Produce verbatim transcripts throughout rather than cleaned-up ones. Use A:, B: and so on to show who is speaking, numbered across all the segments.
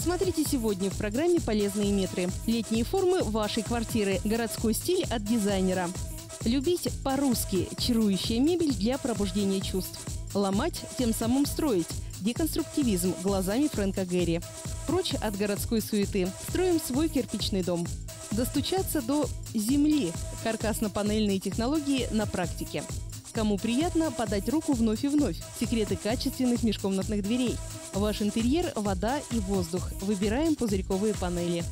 A: Смотрите сегодня в программе «Полезные метры». Летние формы вашей квартиры. Городской стиль от дизайнера. Любить по-русски. Чарующая мебель для пробуждения чувств. Ломать, тем самым строить. Деконструктивизм глазами Фрэнка Гэри. Прочь от городской суеты. Строим свой кирпичный дом. Достучаться до земли. Каркасно-панельные технологии на практике. Кому приятно подать руку вновь и вновь. Секреты качественных межкомнатных дверей. Ваш интерьер – вода и воздух. Выбираем пузырьковые панели.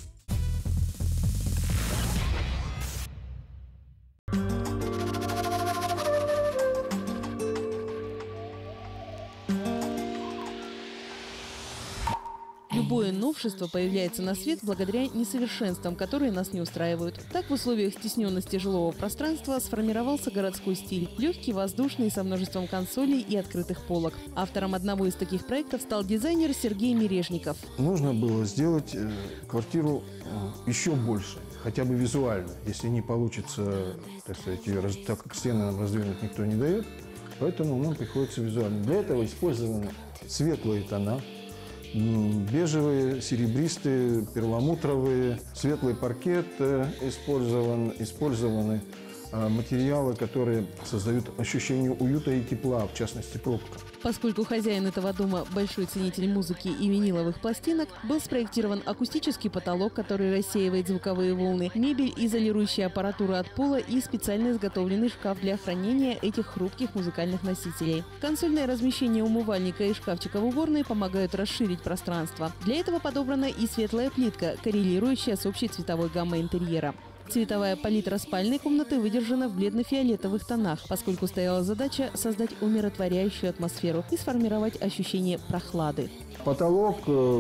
A: Любое новшество появляется на свет благодаря несовершенствам, которые нас не устраивают. Так, в условиях стесненности жилого пространства сформировался городской стиль. Легкий, воздушный, со множеством консолей и открытых полок. Автором одного из таких проектов стал дизайнер Сергей Мережников.
B: Нужно было сделать квартиру еще больше, хотя бы визуально. Если не получится, так сказать, ее, так как стены нам раздвинуть никто не дает, поэтому нам приходится визуально. Для этого использованы светлые тона. Бежевые, серебристые, перламутровые, светлый паркет использован, использованы материалы, которые создают ощущение уюта и тепла, в частности, пробка.
A: Поскольку хозяин этого дома – большой ценитель музыки и виниловых пластинок, был спроектирован акустический потолок, который рассеивает звуковые волны, мебель, изолирующая аппаратуру от пола и специально изготовленный шкаф для хранения этих хрупких музыкальных носителей. Консольное размещение умывальника и шкафчика в уборной помогают расширить пространство. Для этого подобрана и светлая плитка, коррелирующая с общей цветовой гаммой интерьера. Цветовая палитра спальной комнаты выдержана в бледно-фиолетовых тонах, поскольку стояла задача создать умиротворяющую атмосферу и сформировать ощущение прохлады.
B: Потолок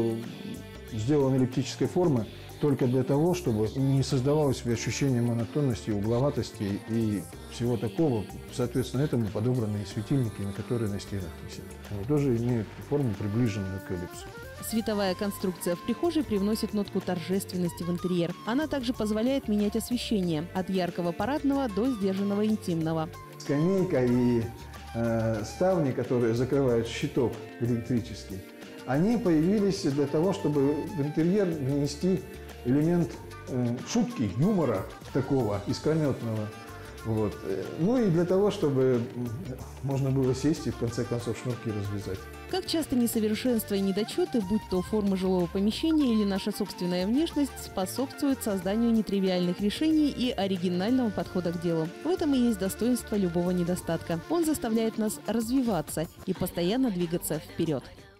B: сделан эллиптической формы только для того, чтобы не создавалось себе ощущение монотонности, угловатости и всего такого. Соответственно, этому подобраны и светильники, на которые на стенах висят. Они тоже имеют форму, приближенную к эллипсу.
A: Световая конструкция в прихожей привносит нотку торжественности в интерьер. Она также позволяет менять освещение от яркого парадного до сдержанного интимного.
B: Скамейка и э, ставни, которые закрывают щиток электрический, они появились для того, чтобы в интерьер внести элемент э, шутки, юмора такого искрометного. Вот. Ну и для того, чтобы можно было сесть и в конце концов шнурки развязать.
A: Как часто несовершенства и недочеты, будь то форма жилого помещения или наша собственная внешность, способствуют созданию нетривиальных решений и оригинального подхода к делу. В этом и есть достоинство любого недостатка. Он заставляет нас развиваться и постоянно двигаться вперед.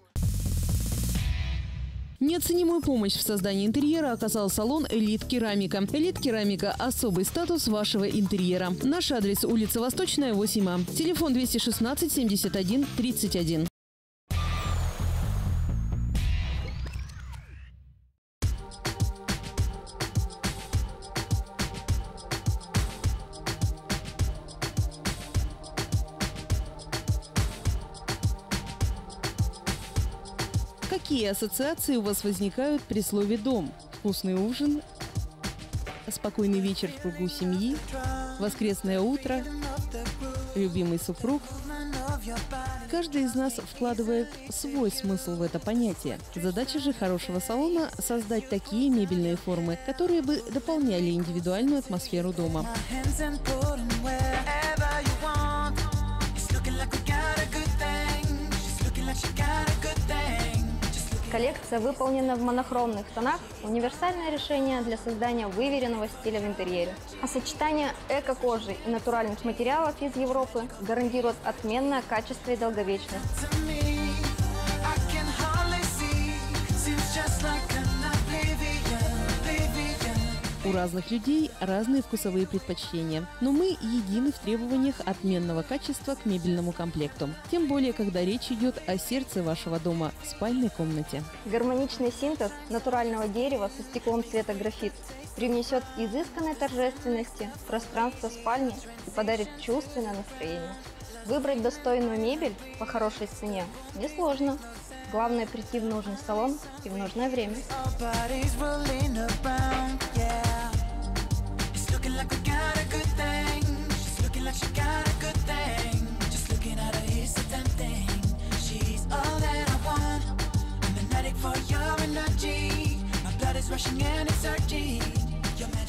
A: Неоценимую помощь в создании интерьера оказал салон «Элит Керамика». «Элит Керамика» – особый статус вашего интерьера. Наш адрес – улица Восточная, восемь А. Телефон двести шестнадцать семьдесят один тридцать один. Какие ассоциации у вас возникают при слове «дом»? Вкусный ужин, спокойный вечер в кругу семьи, воскресное утро, любимый супруг. Каждый из нас вкладывает свой смысл в это понятие. Задача же хорошего салона – создать такие мебельные формы, которые бы дополняли индивидуальную атмосферу дома.
C: Коллекция выполнена в монохромных тонах – универсальное решение для создания выверенного стиля в интерьере. А сочетание эко-кожи и натуральных материалов из Европы гарантирует отменное качество и долговечность.
A: У разных людей разные вкусовые предпочтения, но мы едины в требованиях отменного качества к мебельному комплекту. Тем более, когда речь идет о сердце вашего дома – спальной комнате.
C: Гармоничный синтез натурального дерева со стеклом цвета графит привнесет изысканной торжественности в пространство спальни и подарит чувственное настроение. Выбрать достойную мебель по хорошей цене несложно. Главное – прийти в нужный салон и в нужное время. For your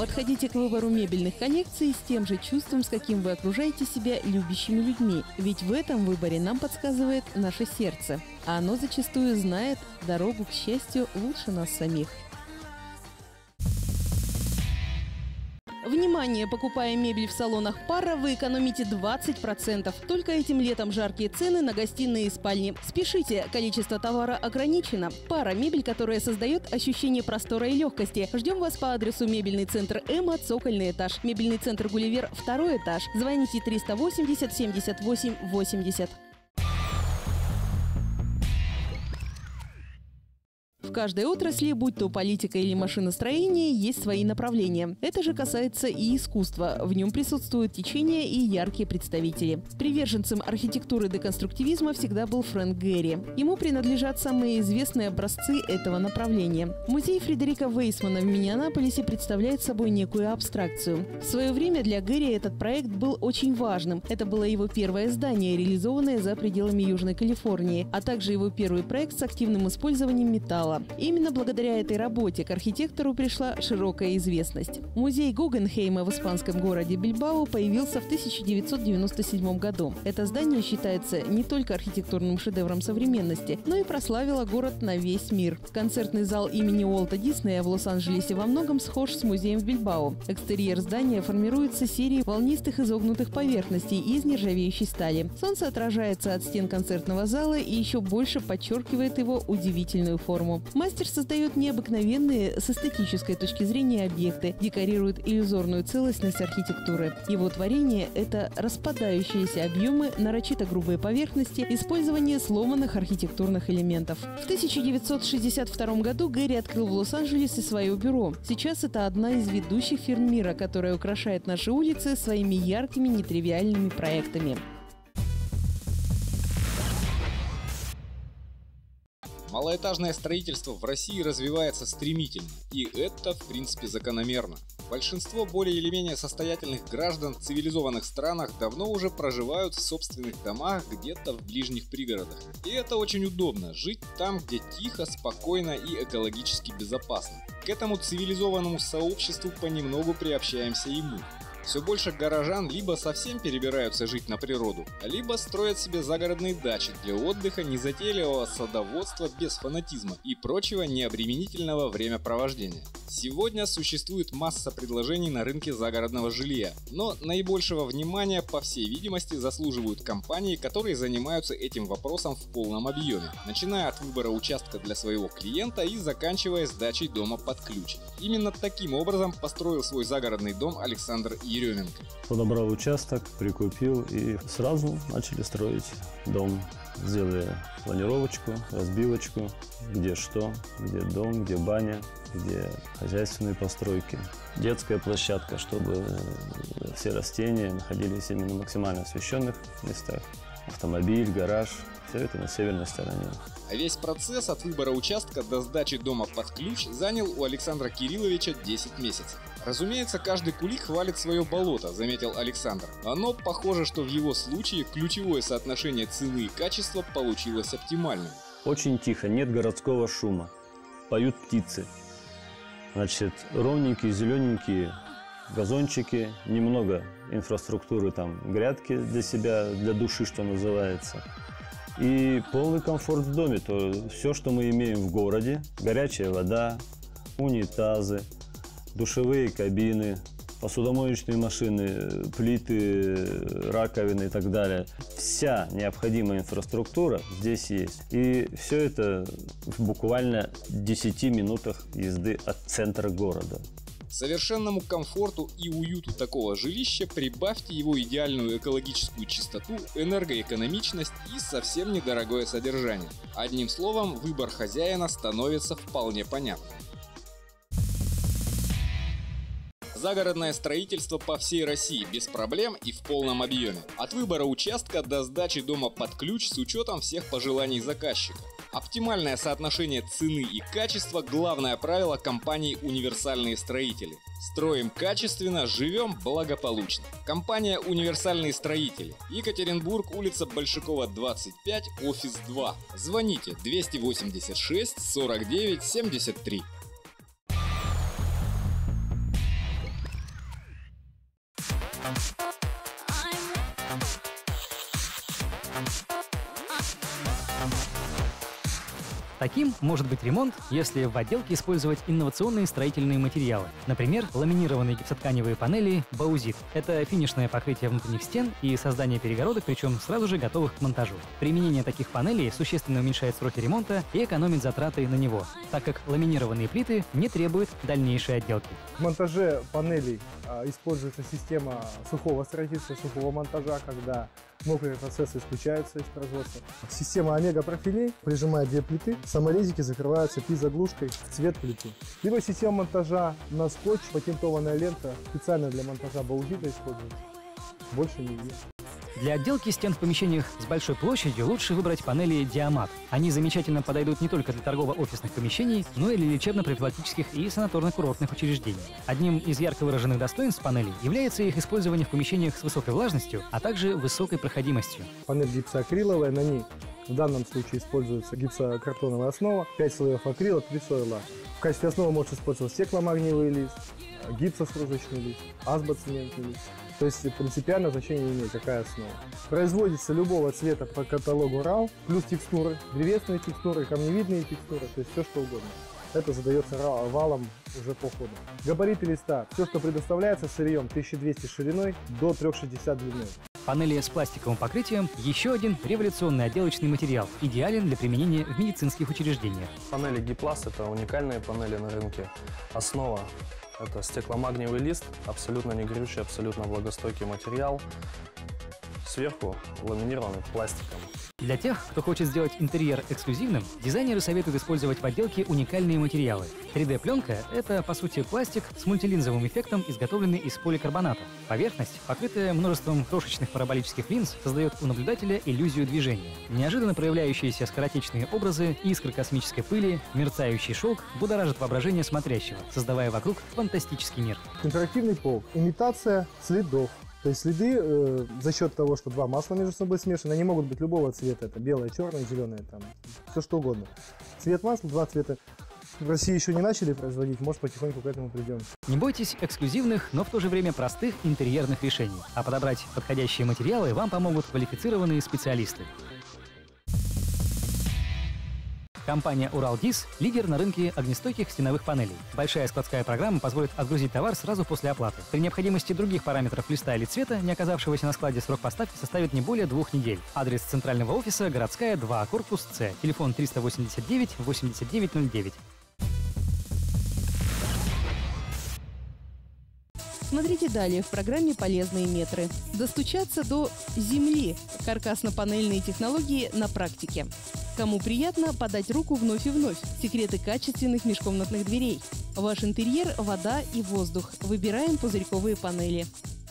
A: Подходите к выбору мебельных коллекций с тем же чувством, с каким вы окружаете себя любящими людьми. Ведь в этом выборе нам подсказывает наше сердце. А оно зачастую знает дорогу к счастью лучше нас самих. Внимание! Покупая мебель в салонах Пара, вы экономите двадцать процентов. Только этим летом жаркие цены на гостиные и спальни. Спешите! Количество товара ограничено. Пара – мебель, которая создает ощущение простора и легкости. Ждем вас по адресу Мебельный центр Эмма, цокольный этаж. Мебельный центр Гулливер, второй этаж. Звоните триста восемьдесят семьдесят восемь восемьдесят. В каждой отрасли, будь то политика или машиностроение, есть свои направления. Это же касается и искусства. В нем присутствуют течения и яркие представители. Приверженцем архитектуры деконструктивизма всегда был Фрэнк Гэри. Ему принадлежат самые известные образцы этого направления. Музей Фредерика Вейсмана в Миннеаполисе представляет собой некую абстракцию. В свое время для Гэри этот проект был очень важным. Это было его первое здание, реализованное за пределами Южной Калифорнии, а также его первый проект с активным использованием металла. Именно благодаря этой работе к архитектору пришла широкая известность. Музей Гугенхейма в испанском городе Бильбао появился в тысяча девятьсот девяносто седьмом году. Это здание считается не только архитектурным шедевром современности, но и прославило город на весь мир. Концертный зал имени Уолта Диснея в Лос-Анджелесе во многом схож с музеем в Бильбао. Экстерьер здания формируется серией волнистых изогнутых поверхностей из нержавеющей стали. Солнце отражается от стен концертного зала и еще больше подчеркивает его удивительную форму. Мастер создает необыкновенные с эстетической точки зрения объекты, декорирует иллюзорную целостность архитектуры. Его творение – это распадающиеся объемы, нарочито грубые поверхности, использование сломанных архитектурных элементов. В тысяча девятьсот шестьдесят втором году Гэри открыл в Лос-Анджелесе свое бюро. Сейчас это одна из ведущих фирм мира, которая украшает наши улицы своими яркими, нетривиальными проектами.
D: Малоэтажное строительство в России развивается стремительно, и это, в принципе, закономерно. Большинство более или менее состоятельных граждан в цивилизованных странах давно уже проживают в собственных домах где-то в ближних пригородах. И это очень удобно – жить там, где тихо, спокойно и экологически безопасно. К этому цивилизованному сообществу понемногу приобщаемся и мы. Все больше горожан либо совсем перебираются жить на природу, либо строят себе загородные дачи для отдыха, незатейливого садоводства без фанатизма и прочего необременительного времяпровождения. Сегодня существует масса предложений на рынке загородного жилья, но наибольшего внимания, по всей видимости, заслуживают компании, которые занимаются этим вопросом в полном объеме, начиная от выбора участка для своего клиента и заканчивая сдачей дома под ключ. Именно таким образом построил свой загородный дом Александр Еременко.
E: Подобрал участок, прикупил и сразу начали строить дом. Сделали планировочку, разбивочку, где что, где дом, где баня, где хозяйственные постройки. Детская площадка, чтобы все растения находились именно в максимально освещенных местах. Автомобиль, гараж, все это на северной стороне.
D: А весь процесс от выбора участка до сдачи дома под ключ занял у Александра Кирилловича десять месяцев. Разумеется, каждый кулик хвалит свое болото, заметил Александр. Но похоже, что в его случае ключевое соотношение цены и качества получилось оптимальным.
E: Очень тихо, нет городского шума. Поют птицы. Значит, ровненькие, зелененькие газончики, немного инфраструктуры, там грядки для себя, для души, что называется. И полный комфорт в доме. То все, что мы имеем в городе, горячая вода, унитазы, душевые кабины, посудомоечные машины, плиты, раковины и так далее. Вся необходимая инфраструктура здесь есть. И все это в буквально десяти минутах езды от центра города.
D: Совершенному комфорту и уюту такого жилища прибавьте его идеальную экологическую чистоту, энергоэкономичность и совсем недорогое содержание. Одним словом, выбор хозяина становится вполне понятным. Загородное строительство по всей России без проблем и в полном объеме. От выбора участка до сдачи дома под ключ с учетом всех пожеланий заказчика. Оптимальное соотношение цены и качества – главное правило компании «Универсальные строители». Строим качественно, живем благополучно. Компания «Универсальные строители». Екатеринбург, улица Большакова, двадцать пять, офис два. Звоните двести восемьдесят шесть сорок девять семьдесят три.
F: Таким может быть ремонт, если в отделке использовать инновационные строительные материалы. Например, ламинированные гипсотканевые панели «Баузит». Это финишное покрытие внутренних стен и создание перегородок, причем сразу же готовых к монтажу. Применение таких панелей существенно уменьшает сроки ремонта и экономит затраты на него, так как ламинированные плиты не требуют дальнейшей отделки.
G: В монтаже панелей а, используется система сухого строительства, сухого монтажа, когда мокрые процессы исключаются из производства. Система омега-профилей прижимает две плиты, саморезики закрываются пизоглушкой в цвет плиты. Либо система монтажа на скотч, патентованная лента, специально для монтажа баузита используется. Больше нигде.
F: Для отделки стен в помещениях с большой площадью лучше выбрать панели «Диамат». Они замечательно подойдут не только для торгово-офисных помещений, но и для лечебно-профилактических и санаторно-курортных учреждений. Одним из ярко выраженных достоинств панелей является их использование в помещениях с высокой влажностью, а также высокой проходимостью.
G: Панель гипсоакриловая, на ней в данном случае используется гипсокартоновая основа, пять слоев акрила, три слоя лака. В качестве основы может использоваться стекломагниевый лист, гипсостружечный лист, азбоцементный лист. То есть принципиально значение не имеет, какая основа. Производится любого цвета по каталогу РАО, плюс текстуры, древесные текстуры, камневидные текстуры, то есть все что угодно. Это задается валом уже по ходу. Габариты листа. Все, что предоставляется сырьем тысяча двести шириной до трёх шестидесяти длиной.
F: Панели с пластиковым покрытием – еще один революционный отделочный материал, идеален для применения в медицинских учреждениях.
H: Панели Гиплас – это уникальные панели на рынке. Основа – это стекломагниевый лист, абсолютно не горючий, абсолютно влагостойкий материал. Сверху ламинированный пластиком.
F: Для тех, кто хочет сделать интерьер эксклюзивным, дизайнеры советуют использовать в отделке уникальные материалы. три дэ-пленка – это, по сути, пластик с мультилинзовым эффектом, изготовленный из поликарбоната. Поверхность, покрытая множеством крошечных параболических линз, создает у наблюдателя иллюзию движения. Неожиданно проявляющиеся скоротечные образы, искры космической пыли, мерцающий шелк будоражат воображение смотрящего, создавая вокруг фантастический мир.
G: Интерактивный пол. Имитация следов. То есть следы э, за счет того, что два масла между собой смешаны, они могут быть любого цвета. Это белое, черное, зеленое, там, все что угодно. Цвет масла, два цвета. В России еще не начали производить, может потихоньку к этому придем.
F: Не бойтесь эксклюзивных, но в то же время простых интерьерных решений. А подобрать подходящие материалы вам помогут квалифицированные специалисты. Компания «Уралдиз» – лидер на рынке огнестойких стеновых панелей. Большая складская программа позволит отгрузить товар сразу после оплаты. При необходимости других параметров листа или цвета, не оказавшегося на складе, срок поставки составит не более двух недель. Адрес центрального офиса – Городская, два, корпус С. Телефон триста восемьдесят девять восемьдесят девять ноль девять.
A: Смотрите далее в программе «Полезные метры». Достучаться до земли. Каркасно-панельные технологии на практике. Кому приятно подать руку вновь и вновь. Секреты качественных межкомнатных дверей. Ваш интерьер – вода и воздух. Выбираем пузырьковые панели.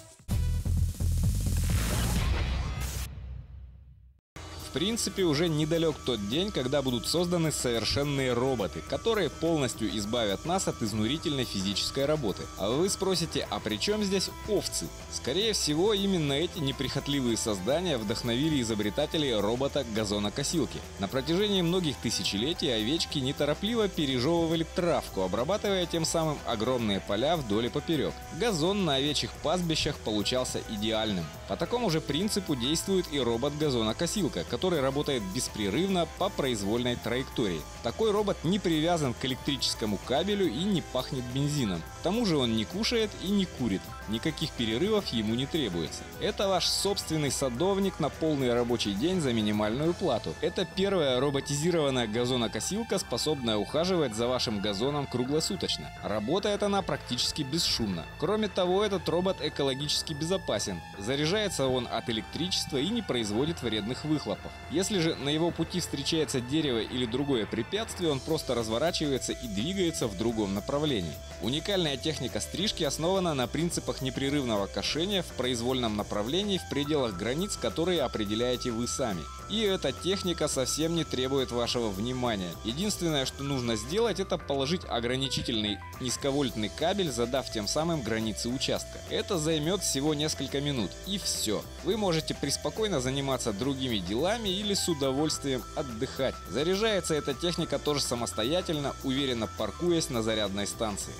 D: В принципе, уже недалек тот день, когда будут созданы совершенные роботы, которые полностью избавят нас от изнурительной физической работы. А вы спросите, а при чем здесь овцы? Скорее всего, именно эти неприхотливые создания вдохновили изобретателей робота-газонокосилки. На протяжении многих тысячелетий овечки неторопливо пережевывали травку, обрабатывая тем самым огромные поля вдоль и поперек. Газон на овечьих пастбищах получался идеальным. По такому же принципу действует и робот-газонокосилка, который который работает беспрерывно по произвольной траектории. Такой робот не привязан к электрическому кабелю и не пахнет бензином. К тому же он не кушает и не курит. Никаких перерывов ему не требуется. Это ваш собственный садовник на полный рабочий день за минимальную плату. Это первая роботизированная газонокосилка, способная ухаживать за вашим газоном круглосуточно. Работает она практически бесшумно. Кроме того, этот робот экологически безопасен. Заряжается он от электричества и не производит вредных выхлопов. Если же на его пути встречается дерево или другое препятствие, он просто разворачивается и двигается в другом направлении. Уникальная техника стрижки основана на принципах непрерывного кошения в произвольном направлении в пределах границ, которые определяете вы сами. И эта техника совсем не требует вашего внимания. Единственное, что нужно сделать, это положить ограничительный низковольтный кабель, задав тем самым границы участка. Это займет всего несколько минут, и все. Вы можете преспокойно заниматься другими делами или с удовольствием отдыхать. Заряжается эта техника тоже самостоятельно, уверенно паркуясь на зарядной станции.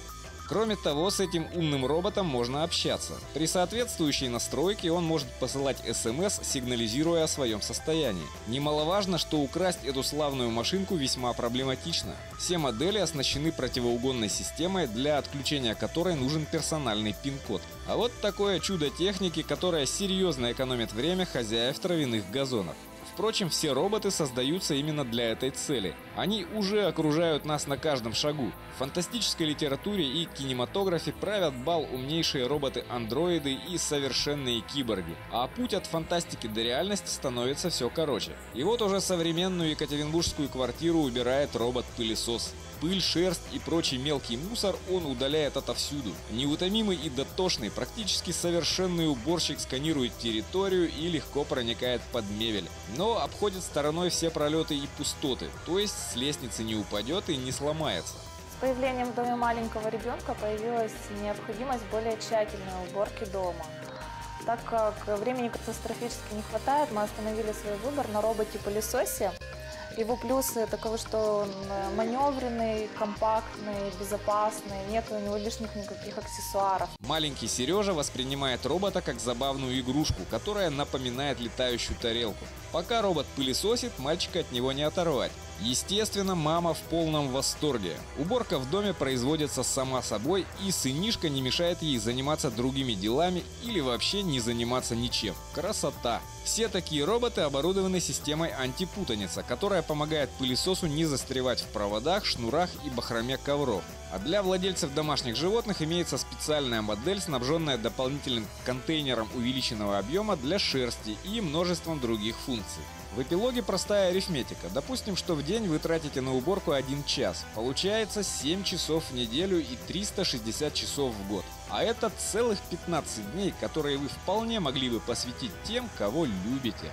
D: Кроме того, с этим умным роботом можно общаться. При соответствующей настройке он может посылать эс эм эс, сигнализируя о своем состоянии. Немаловажно, что украсть эту славную машинку весьма проблематично. Все модели оснащены противоугонной системой, для отключения которой нужен персональный пин-код. А вот такое чудо техники, которое серьезно экономит время хозяев травяных газонов. Впрочем, все роботы создаются именно для этой цели. Они уже окружают нас на каждом шагу. В фантастической литературе и кинематографе правят бал умнейшие роботы-андроиды и совершенные киборги. А путь от фантастики до реальности становится все короче. И вот уже современную екатеринбургскую квартиру убирает робот-пылесос. Пыль, шерсть и прочий мелкий мусор он удаляет отовсюду. Неутомимый и дотошный, практически совершенный уборщик сканирует территорию и легко проникает под мебель. Но обходит стороной все пролеты и пустоты, то есть с лестницы не упадет и не сломается.
I: С появлением в доме маленького ребенка появилась необходимость более тщательной уборки дома. Так как времени катастрофически не хватает, мы остановили свой выбор на роботе-пылесосе. Его плюсы таковы, что он маневренный, компактный, безопасный, нет у него лишних никаких аксессуаров.
D: Маленький Сережа воспринимает робота как забавную игрушку, которая напоминает летающую тарелку. Пока робот пылесосит, мальчика от него не оторвать. Естественно, мама в полном восторге. Уборка в доме производится сама собой, и сынишка не мешает ей заниматься другими делами или вообще не заниматься ничем. Красота! Все такие роботы оборудованы системой антипутаница, которая помогает пылесосу не застревать в проводах, шнурах и бахроме ковров. А для владельцев домашних животных имеется специальная модель, снабженная дополнительным контейнером увеличенного объема для шерсти и множеством других функций. В эпилоге простая арифметика. Допустим, что в день вы тратите на уборку один час. Получается семь часов в неделю и триста шестьдесят часов в год. А это целых пятнадцать дней, которые вы вполне могли бы посвятить тем, кого любите.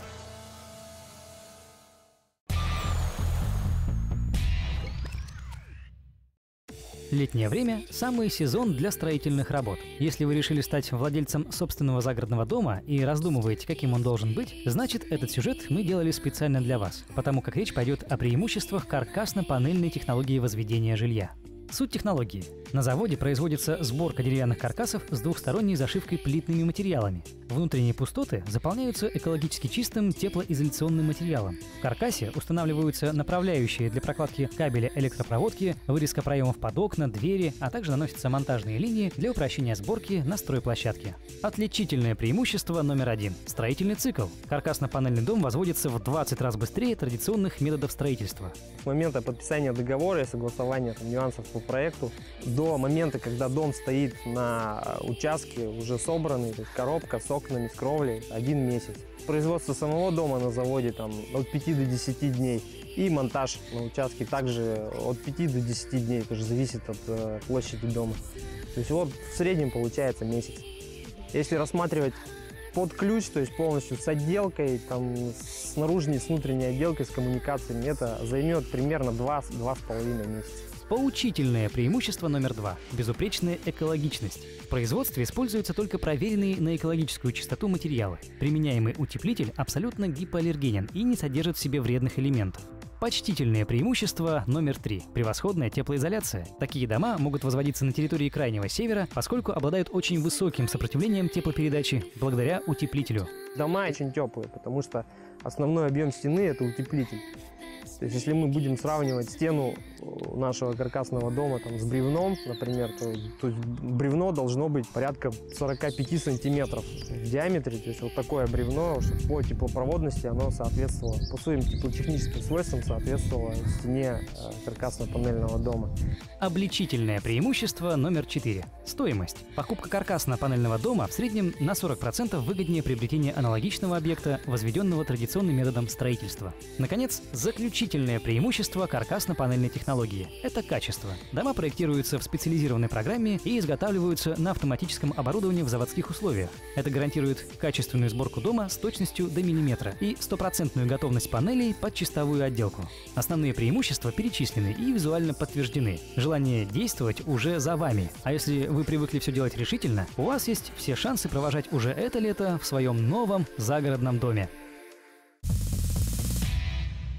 F: Летнее время – самый сезон для строительных работ. Если вы решили стать владельцем собственного загородного дома и раздумываете, каким он должен быть, значит, этот сюжет мы делали специально для вас, потому как речь пойдет о преимуществах каркасно-панельной технологии возведения жилья. Суть технологии. На заводе производится сборка деревянных каркасов с двухсторонней зашивкой плитными материалами. Внутренние пустоты заполняются экологически чистым теплоизоляционным материалом. В каркасе устанавливаются направляющие для прокладки кабеля электропроводки, вырезка проемов под окна, двери, а также наносятся монтажные линии для упрощения сборки на стройплощадке. Отличительное преимущество номер один – строительный цикл. Каркасно-панельный дом возводится в двадцать раз быстрее традиционных методов строительства.
G: С момента подписания договора и согласования там, нюансов по проекту до момента, когда дом стоит на участке, уже собранный, то есть коробка с окнами, с кровлей, один месяц. Производство самого дома на заводе там, от пяти до десяти дней. И монтаж на участке также от пяти до десяти дней, тоже зависит от э, площади дома. То есть вот в среднем получается месяц. Если рассматривать под ключ, то есть полностью с отделкой, там, с наружной, с внутренней отделкой, с коммуникациями, это займет примерно два-два с половиной месяца.
F: Поучительное преимущество номер два – безупречная экологичность. В производстве используются только проверенные на экологическую чистоту материалы. Применяемый утеплитель абсолютно гипоаллергенен и не содержит в себе вредных элементов. Почтительное преимущество номер три – превосходная теплоизоляция. Такие дома могут возводиться на территории Крайнего Севера, поскольку обладают очень высоким сопротивлением теплопередачи благодаря утеплителю.
G: Дома очень теплые, потому что основной объем стены – это утеплитель. То есть, если мы будем сравнивать стену нашего каркасного дома там, с бревном, например, то, то бревно должно быть порядка сорока пяти сантиметров в диаметре. То есть вот такое бревно, чтобы по теплопроводности оно соответствовало, по своим теплотехническим свойствам соответствовало стене каркасно-панельного дома.
F: Обличительное преимущество номер четыре – стоимость. Покупка каркасно-панельного дома в среднем на сорок процентов выгоднее приобретения аналогичного объекта, возведенного традиционным методом строительства. Наконец, заключительное преимущество каркасно-панельной технологии – это качество. Дома проектируются в специализированной программе и изготавливаются на автоматическом оборудовании в заводских условиях. Это гарантирует качественную сборку дома с точностью до миллиметра и стопроцентную готовность панелей под чистовую отделку. Основные преимущества перечислены и визуально подтверждены. Желание действовать уже за вами. А если вы привыкли все делать решительно, у вас есть все шансы провожать уже это лето в своем новом загородном доме.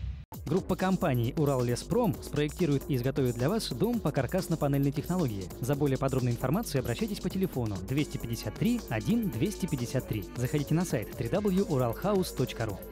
F: Группа компаний «Ураллеспром» спроектирует и изготовит для вас дом по каркасно-панельной технологии. За более подробной информацией обращайтесь по телефону двести пятьдесят три один двести пятьдесят три. Заходите на сайт дабл ю дабл ю дабл ю точка уралхаус точка ру.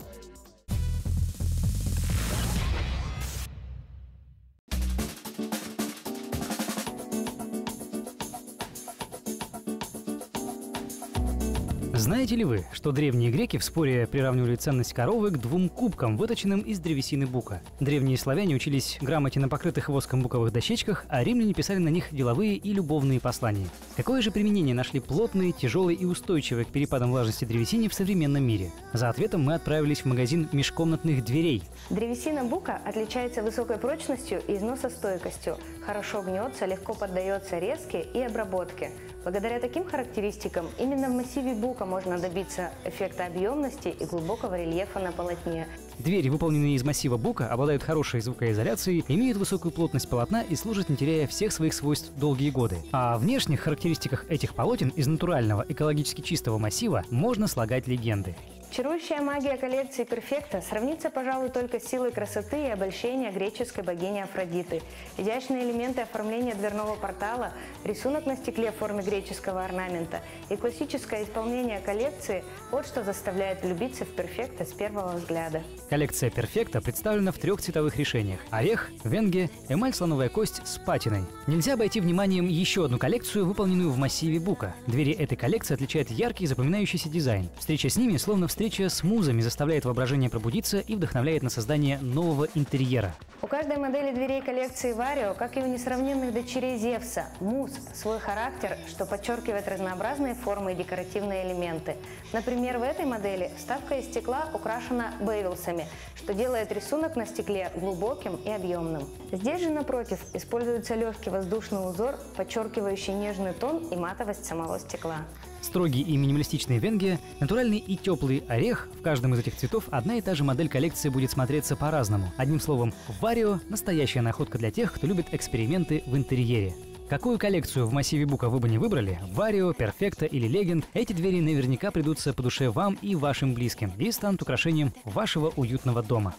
F: Знаете ли вы, что древние греки в споре приравнивали ценность коровы к двум кубкам, выточенным из древесины бука? Древние славяне учились грамоте на покрытых воском буковых дощечках, а римляне писали на них деловые и любовные послания. Какое же применение нашли плотные, тяжелые и устойчивые к перепадам влажности древесине в современном мире? За ответом мы отправились в магазин межкомнатных дверей.
J: Древесина бука отличается высокой прочностью и износостойкостью, хорошо гнется, легко поддается резке и обработке. Благодаря таким характеристикам именно в массиве бука можно добиться эффекта объемности и глубокого рельефа на полотне.
F: Двери, выполненные из массива бука, обладают хорошей звукоизоляцией, имеют высокую плотность полотна и служат, не теряя всех своих свойств, долгие годы. А о внешних характеристиках этих полотен из натурального, экологически чистого массива можно слагать легенды.
J: Чарующая магия коллекции «Перфекта» сравнится, пожалуй, только с силой красоты и обольщения греческой богини Афродиты. Изящные элементы оформления дверного портала, рисунок на стекле в форме греческого орнамента и классическое исполнение коллекции – вот что заставляет влюбиться в «Перфекта» с первого взгляда.
F: Коллекция «Перфекта» представлена в трех цветовых решениях – орех, венге, эмаль слоновая кость с патиной. Нельзя обойти вниманием еще одну коллекцию, выполненную в массиве бука. Двери этой коллекции отличает яркий запоминающийся дизайн. Встреча с ними словно встреча Встреча с музами заставляет воображение пробудиться и вдохновляет на создание нового интерьера.
J: У каждой модели дверей коллекции Vario, как и у несравненных дочерей Зевса, муз свой характер, что подчеркивает разнообразные формы и декоративные элементы. Например, в этой модели вставка из стекла украшена бевелсами, что делает рисунок на стекле глубоким и объемным. Здесь же, напротив, используется легкий воздушный узор, подчеркивающий нежный тон и матовость самого стекла.
F: Строгий и минималистичный венге, натуральный и теплый орех – в каждом из этих цветов одна и та же модель коллекции будет смотреться по-разному. Одним словом, Vario – настоящая находка для тех, кто любит эксперименты в интерьере. Какую коллекцию в массиве бука вы бы не выбрали – Vario, Perfecta или Legend – эти двери наверняка придутся по душе вам и вашим близким и станут украшением вашего уютного дома.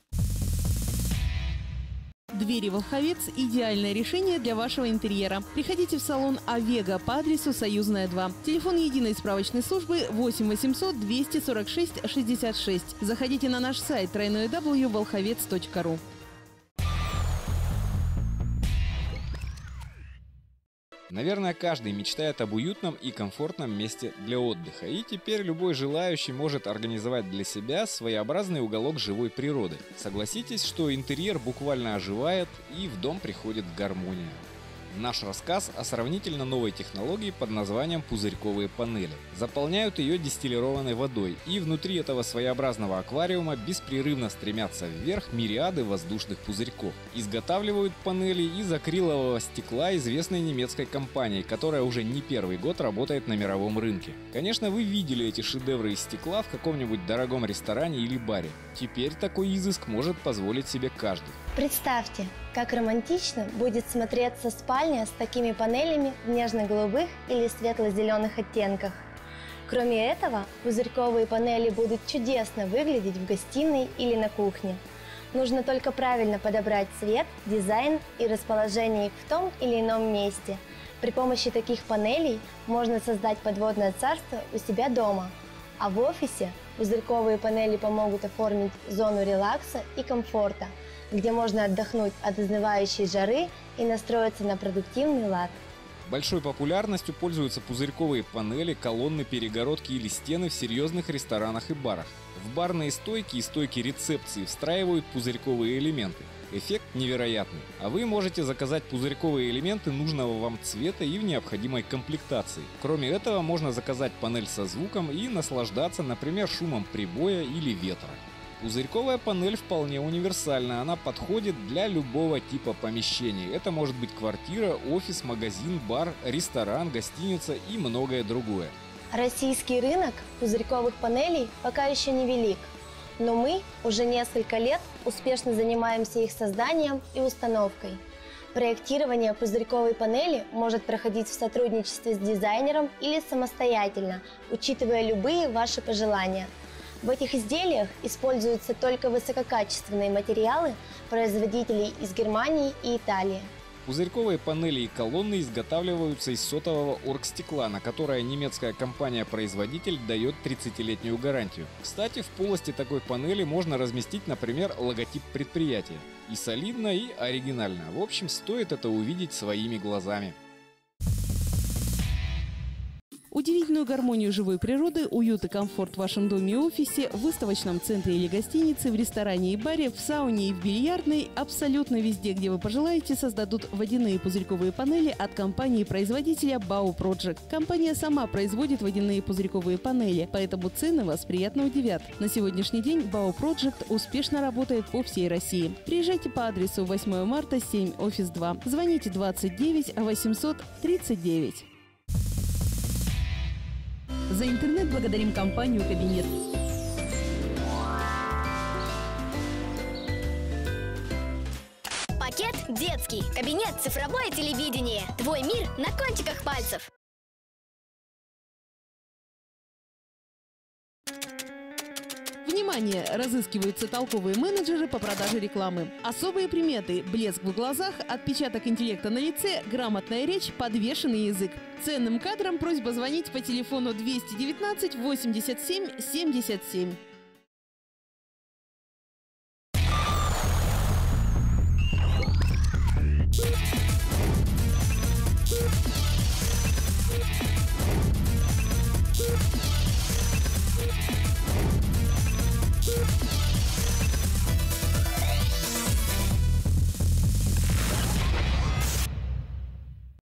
A: Двери Волховец – идеальное решение для вашего интерьера. Приходите в салон Авега по адресу Союзная два. Телефон единой справочной службы восемь восемьсот двести сорок шесть шестьдесят шесть. Заходите на наш сайт дабл ю дабл ю дабл ю точка волховец точка ру.
D: Наверное, каждый мечтает об уютном и комфортном месте для отдыха. И теперь любой желающий может организовать для себя своеобразный уголок живой природы. Согласитесь, что интерьер буквально оживает и в дом приходит гармония. Наш рассказ о сравнительно новой технологии под названием пузырьковые панели. Заполняют ее дистиллированной водой, и внутри этого своеобразного аквариума беспрерывно стремятся вверх мириады воздушных пузырьков. Изготавливают панели из акрилового стекла известной немецкой компании, которая уже не первый год работает на мировом рынке. Конечно, вы видели эти шедевры из стекла в каком-нибудь дорогом ресторане или баре. Теперь такой изыск может позволить себе каждый.
K: Представьте, как романтично будет смотреться спальня с такими панелями в нежно-голубых или светло-зеленых оттенках. Кроме этого, пузырьковые панели будут чудесно выглядеть в гостиной или на кухне. Нужно только правильно подобрать цвет, дизайн и расположение их в том или ином месте. При помощи таких панелей можно создать подводное царство у себя дома. А в офисе пузырьковые панели помогут оформить зону релакса и комфорта, где можно отдохнуть от изнывающей жары и настроиться на продуктивный лад.
D: Большой популярностью пользуются пузырьковые панели, колонны, перегородки или стены в серьезных ресторанах и барах. В барные стойки и стойки рецепции встраивают пузырьковые элементы. Эффект невероятный. А вы можете заказать пузырьковые элементы нужного вам цвета и в необходимой комплектации. Кроме этого, можно заказать панель со звуком и наслаждаться, например, шумом прибоя или ветра. Пузырьковая панель вполне универсальна, она подходит для любого типа помещений. Это может быть квартира, офис, магазин, бар, ресторан, гостиница и многое другое.
K: Российский рынок пузырьковых панелей пока еще невелик, но мы уже несколько лет успешно занимаемся их созданием и установкой. Проектирование пузырьковой панели может проходить в сотрудничестве с дизайнером или самостоятельно, учитывая любые ваши пожелания. В этих изделиях используются только высококачественные материалы производителей из Германии и Италии.
D: Пузырьковые панели и колонны изготавливаются из сотового оргстекла, на которое немецкая компания-производитель дает тридцатилетнюю гарантию. Кстати, в полости такой панели можно разместить, например, логотип предприятия. И солидно, и оригинально. В общем, стоит это увидеть своими глазами.
A: Удивительную гармонию живой природы, уют и комфорт в вашем доме и офисе, в выставочном центре или гостинице, в ресторане и баре, в сауне и в бильярдной, абсолютно везде, где вы пожелаете, создадут водяные пузырьковые панели от компании-производителя Bau Project. Компания сама производит водяные пузырьковые панели, поэтому цены вас приятно удивят. На сегодняшний день Bau Project успешно работает по всей России. Приезжайте по адресу восьмое марта, семь, офис два. Звоните двадцать девять восемьсот тридцать девять.
L: За интернет благодарим компанию «Кабинет».
M: Пакет детский. Кабинет цифровое телевидение. Твой мир на кончиках пальцев.
A: Внимание! Разыскиваются толковые менеджеры по продаже рекламы. Особые приметы – блеск в глазах, отпечаток интеллекта на лице, грамотная речь, подвешенный язык. Ценным кадрам просьба звонить по телефону двести девятнадцать восемьдесят семь семьдесят семь.